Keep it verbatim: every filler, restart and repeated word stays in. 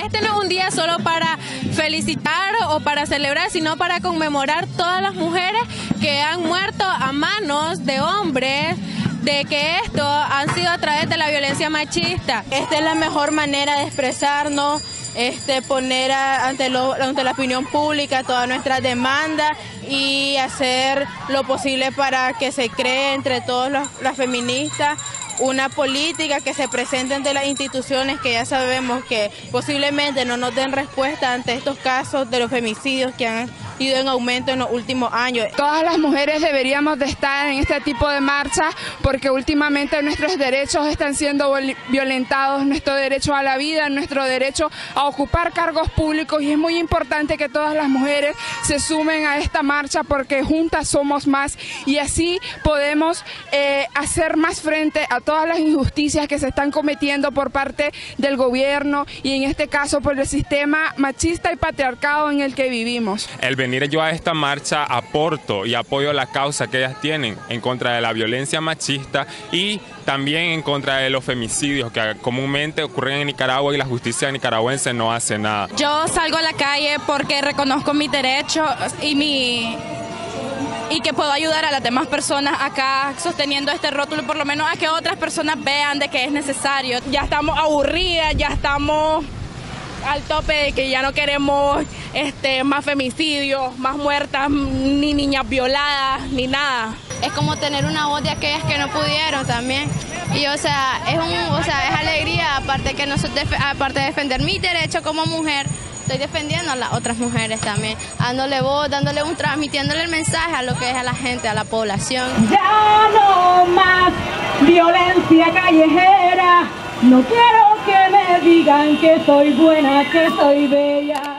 este no es un día solo para felicitar o para celebrar, sino para conmemorar todas las mujeres que han muerto a manos de hombres, de que esto han sido a través de la violencia machista. Esta es la mejor manera de expresarnos, este, poner a, ante, lo, ante la opinión pública todas nuestras demandas y hacer lo posible para que se cree entre todas las feministas una política que se presente ante las instituciones, que ya sabemos que posiblemente no nos den respuesta ante estos casos de los femicidios que han ido en aumento en los últimos años. Todas las mujeres deberíamos de estar en este tipo de marchas porque últimamente nuestros derechos están siendo violentados, nuestro derecho a la vida, nuestro derecho a ocupar cargos públicos, y es muy importante que todas las mujeres se sumen a esta marcha porque juntas somos más y así podemos eh, hacer más frente a todas las injusticias que se están cometiendo por parte del gobierno y en este caso por el sistema machista y patriarcado en el que vivimos. El venir yo a esta marcha aporto y apoyo la causa que ellas tienen en contra de la violencia machista y también en contra de los femicidios que comúnmente ocurren en Nicaragua y la justicia nicaragüense no hace nada. Yo salgo a la calle porque reconozco mis derechos y mi... y que puedo ayudar a las demás personas acá sosteniendo este rótulo, por lo menos a que otras personas vean de que es necesario. Ya estamos aburridas, ya estamos al tope de que ya no queremos este, más femicidios, más muertas, ni niñas violadas, ni nada. Es como tener una voz de aquellas que no pudieron también. Y o sea, es un, o sea, es alegría, aparte que nosotros, aparte de defender mis derechos como mujer, estoy defendiendo a las otras mujeres también, dándole voz, dándole un, transmitiéndole el mensaje a lo que es a la gente, a la población. Ya no más violencia callejera, no quiero que me digan que soy buena, que soy bella.